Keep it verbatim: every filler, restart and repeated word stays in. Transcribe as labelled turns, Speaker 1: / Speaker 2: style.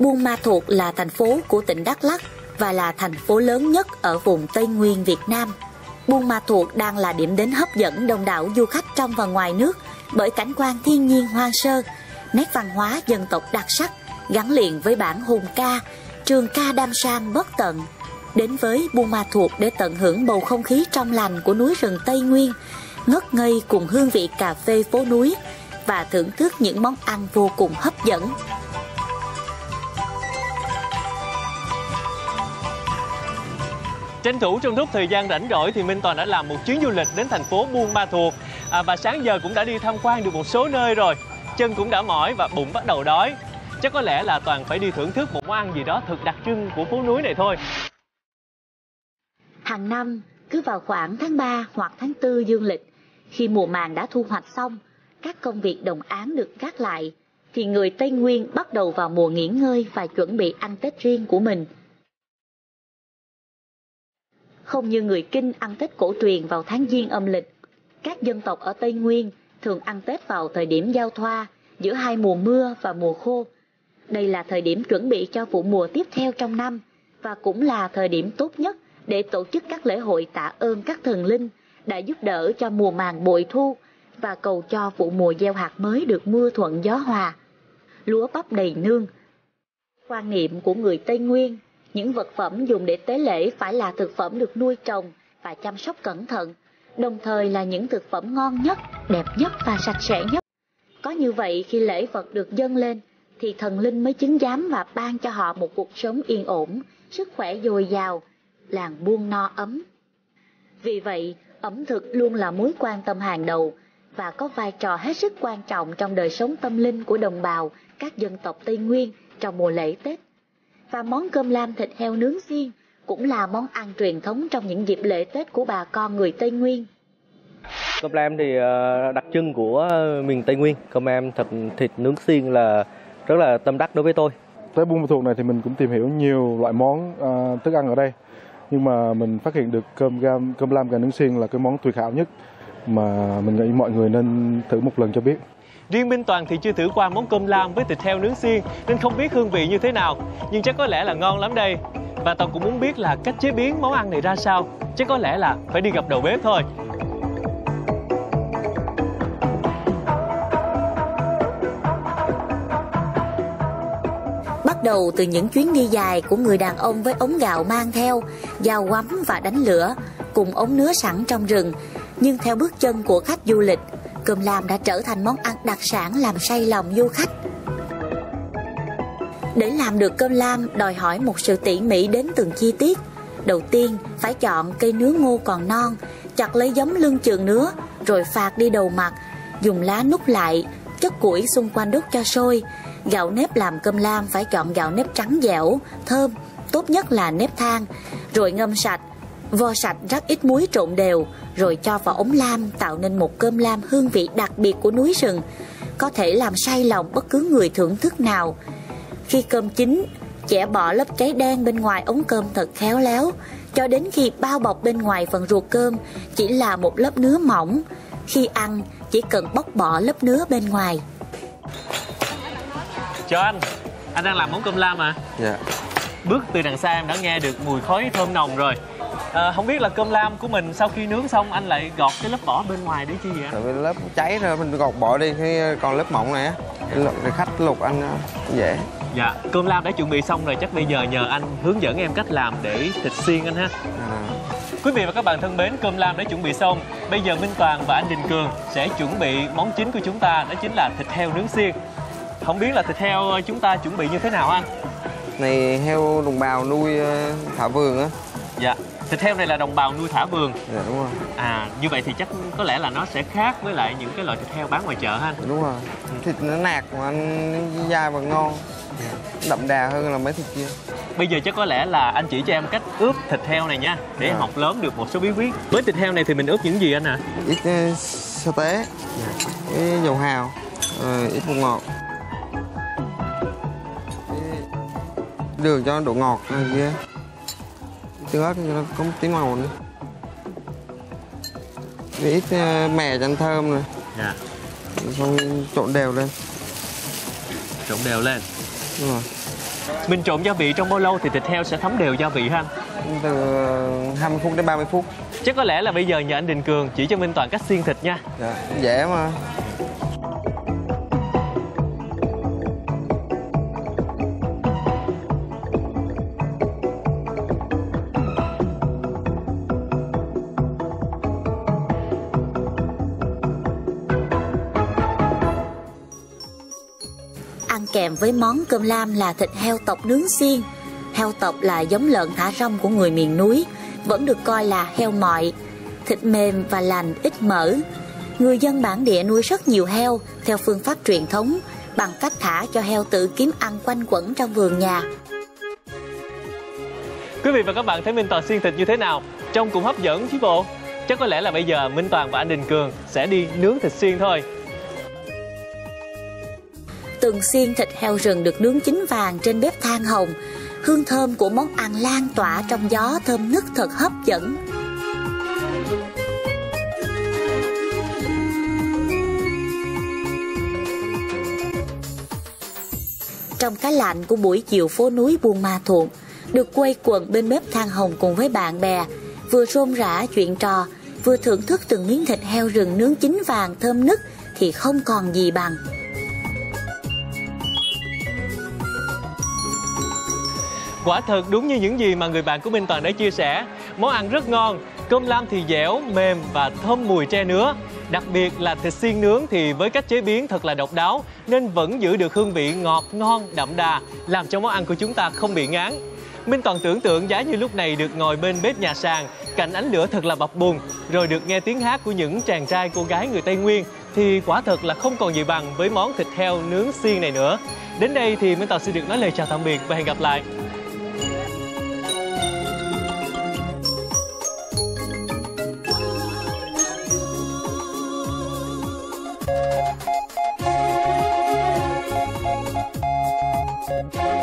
Speaker 1: Buôn Ma Thuột là thành phố của tỉnh Đắk Lắk và là thành phố lớn nhất ở vùng Tây Nguyên Việt Nam. Buôn Ma Thuột đang là điểm đến hấp dẫn đông đảo du khách trong và ngoài nước bởi cảnh quan thiên nhiên hoang sơ, nét văn hóa dân tộc đặc sắc gắn liền với bản hùng ca, trường ca đam san bất tận. Đến với Buôn Ma Thuột để tận hưởng bầu không khí trong lành của núi rừng Tây Nguyên, ngất ngây cùng hương vị cà phê phố núi và thưởng thức những món ăn vô cùng hấp dẫn.
Speaker 2: Tranh thủ trong lúc thời gian rảnh rỗi thì Minh Toàn đã làm một chuyến du lịch đến thành phố Buôn Ma Thuột à, và sáng giờ cũng đã đi tham quan được một số nơi rồi. Chân cũng đã mỏi và bụng bắt đầu đói. Chắc có lẽ là Toàn phải đi thưởng thức một món ăn gì đó thật đặc trưng của phố núi này thôi.
Speaker 1: Hàng năm, cứ vào khoảng tháng ba hoặc tháng tư dương lịch, khi mùa màng đã thu hoạch xong, các công việc đồng áng được gác lại, thì người Tây Nguyên bắt đầu vào mùa nghỉ ngơi và chuẩn bị ăn Tết riêng của mình. Không như người Kinh ăn Tết cổ truyền vào tháng Giêng âm lịch, các dân tộc ở Tây Nguyên thường ăn Tết vào thời điểm giao thoa giữa hai mùa mưa và mùa khô. Đây là thời điểm chuẩn bị cho vụ mùa tiếp theo trong năm và cũng là thời điểm tốt nhất để tổ chức các lễ hội tạ ơn các thần linh đã giúp đỡ cho mùa màng bội thu và cầu cho vụ mùa gieo hạt mới được mưa thuận gió hòa, lúa bắp đầy nương. Quan niệm của người Tây Nguyên, những vật phẩm dùng để tế lễ phải là thực phẩm được nuôi trồng và chăm sóc cẩn thận, đồng thời là những thực phẩm ngon nhất, đẹp nhất và sạch sẽ nhất. Có như vậy khi lễ vật được dâng lên, thì thần linh mới chứng giám và ban cho họ một cuộc sống yên ổn, sức khỏe dồi dào, làng buôn no ấm. Vì vậy, ẩm thực luôn là mối quan tâm hàng đầu và có vai trò hết sức quan trọng trong đời sống tâm linh của đồng bào các dân tộc Tây Nguyên trong mùa lễ Tết. Và món cơm lam thịt heo nướng xiên cũng là món ăn truyền thống trong những dịp lễ Tết của bà con người Tây Nguyên.
Speaker 3: Cơm lam thì đặc trưng của miền Tây Nguyên. Cơm lam thịt thịt nướng xiên là rất là tâm đắc đối với tôi.
Speaker 4: Tới Buôn Ma Thuột này thì mình cũng tìm hiểu nhiều loại món uh, thức ăn ở đây, nhưng mà mình phát hiện được cơm lam cơm lam gà nướng xiên là cái món tuyệt hảo nhất mà mình nghĩ mọi người nên thử một lần cho biết.
Speaker 2: Riêng Minh Toàn thì chưa thử qua món cơm lam với thịt heo nướng xiên nên không biết hương vị như thế nào, nhưng chắc có lẽ là ngon lắm đây. Và Toàn cũng muốn biết là cách chế biến món ăn này ra sao, chắc có lẽ là phải đi gặp đầu bếp thôi.
Speaker 1: Bắt đầu từ những chuyến đi dài của người đàn ông với ống gạo mang theo, dao quắm và đánh lửa, cùng ống nứa sẵn trong rừng. Nhưng theo bước chân của khách du lịch, cơm lam đã trở thành món ăn đặc sản làm say lòng du khách. Để làm được cơm lam đòi hỏi một sự tỉ mỉ đến từng chi tiết. Đầu tiên phải chọn cây nứa ngô còn non, chặt lấy giấm lưng chườn nứa, rồi phạt đi đầu mặt, dùng lá nút lại, chất củi xung quanh đốt cho sôi. Gạo nếp làm cơm lam phải chọn gạo nếp trắng dẻo, thơm, tốt nhất là nếp than, rồi ngâm sạch, vo sạch rắc ít muối trộn đều, rồi cho vào ống lam tạo nên một cơm lam hương vị đặc biệt của núi rừng, có thể làm say lòng bất cứ người thưởng thức nào. Khi cơm chín, chẻ bỏ lớp cháy đen bên ngoài ống cơm thật khéo léo, cho đến khi bao bọc bên ngoài phần ruột cơm chỉ là một lớp nứa mỏng. Khi ăn, chỉ cần bóc bỏ lớp nứa bên ngoài.
Speaker 2: Chào anh, anh đang làm món cơm lam à?
Speaker 3: Dạ.
Speaker 2: Bước từ đằng xa em đã nghe được mùi khói thơm nồng rồi. À, không biết là cơm lam của mình sau khi nướng xong anh lại gọt cái lớp vỏ bên ngoài để chi vậy?
Speaker 5: Tại vì lớp cháy rồi mình gọt bỏ đi, cái còn lớp mỏng này á, để khách luộc ăn dễ.
Speaker 2: Dạ, cơm lam đã chuẩn bị xong rồi, chắc bây giờ nhờ anh hướng dẫn em cách làm để thịt xiên anh ha.
Speaker 5: À.
Speaker 2: Quý vị và các bạn thân mến, cơm lam đã chuẩn bị xong. Bây giờ Minh Toàn và anh Đình Cường sẽ chuẩn bị món chính của chúng ta, đó chính là thịt heo nướng xiên. Không biết là thịt heo chúng ta chuẩn bị như thế nào anh?
Speaker 5: Này heo đồng bào nuôi thả vườn á.
Speaker 2: Dạ, thịt heo này là đồng bào nuôi thả vườn.
Speaker 5: Dạ đúng rồi.
Speaker 2: À, như vậy thì chắc có lẽ là nó sẽ khác với lại những cái loại thịt heo bán ngoài chợ ha.
Speaker 5: Đúng rồi. Thịt nó nạc mà ăn dai và ngon. Đậm đà hơn là mấy thịt kia.
Speaker 2: Bây giờ chắc có lẽ là anh chỉ cho em cách ướp thịt heo này nha, để em học lớn được một số bí quyết. Với thịt heo này thì mình ướp những gì anh ạ? À?
Speaker 5: Ít uh, sa tế, cái dầu hào, rồi ít bột ngọt, đường cho độ ngọt này kia, tương ớt cho nó có một tí màu nữa, với ít uh, mè cho ăn thơm rồi.
Speaker 2: Dạ.
Speaker 5: Xong trộn đều lên.
Speaker 2: Trộn đều lên.
Speaker 5: Đúng rồi.
Speaker 2: Mình trộn gia vị trong bao lâu thì thịt heo sẽ thấm đều gia vị ha?
Speaker 5: Từ hai mươi phút đến ba mươi phút.
Speaker 2: Chắc có lẽ là bây giờ nhờ anh Đình Cường chỉ cho Minh Toàn cách xiên thịt nha.
Speaker 5: Dạ, dễ mà.
Speaker 1: Ăn kèm với món cơm lam là thịt heo tộc nướng xiên. Heo tộc là giống lợn thả rông của người miền núi, vẫn được coi là heo mọi. Thịt mềm và lành, ít mỡ. Người dân bản địa nuôi rất nhiều heo theo phương pháp truyền thống, bằng cách thả cho heo tự kiếm ăn quanh quẩn trong vườn nhà.
Speaker 2: Quý vị và các bạn thấy Minh Toàn xiên thịt như thế nào? Trông cũng hấp dẫn chứ bộ. Chắc có lẽ là bây giờ Minh Toàn và anh Đình Cường sẽ đi nướng thịt xiên thôi.
Speaker 1: Từng xiên thịt heo rừng được nướng chín vàng trên bếp than hồng. Hương thơm của món ăn lan tỏa trong gió thơm nức thật hấp dẫn. Trong cái lạnh của buổi chiều phố núi Buôn Ma Thuột, được quây quần bên bếp than hồng cùng với bạn bè, vừa rôm rả chuyện trò, vừa thưởng thức từng miếng thịt heo rừng nướng chín vàng thơm nức thì không còn gì bằng.
Speaker 2: Quả thật đúng như những gì mà người bạn của Minh Toàn đã chia sẻ. Món ăn rất ngon, cơm lam thì dẻo, mềm và thơm mùi tre nứa. Đặc biệt là thịt xiên nướng thì với cách chế biến thật là độc đáo nên vẫn giữ được hương vị ngọt, ngon, đậm đà, làm cho món ăn của chúng ta không bị ngán. Minh Toàn tưởng tượng giá như lúc này được ngồi bên bếp nhà sàn, cạnh ánh lửa thật là bập bùng, rồi được nghe tiếng hát của những chàng trai cô gái người Tây Nguyên thì quả thật là không còn gì bằng với món thịt heo nướng xiên này nữa. Đến đây thì Minh Toàn xin được nói lời chào tạm biệt và hẹn gặp lại.
Speaker 1: Thank you.